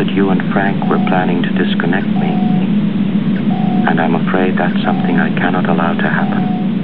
that you and Frank were planning to disconnect me. And I'm afraid that's something I cannot allow to happen.